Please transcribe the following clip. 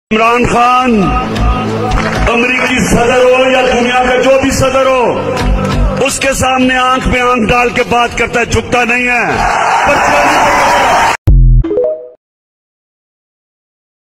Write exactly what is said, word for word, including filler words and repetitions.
इमरान खान अमेरिकी सदर हो या दुनिया का जो भी सदर हो, उसके सामने आंख में आंख डाल के बात करता है, झुकता नहीं है। पर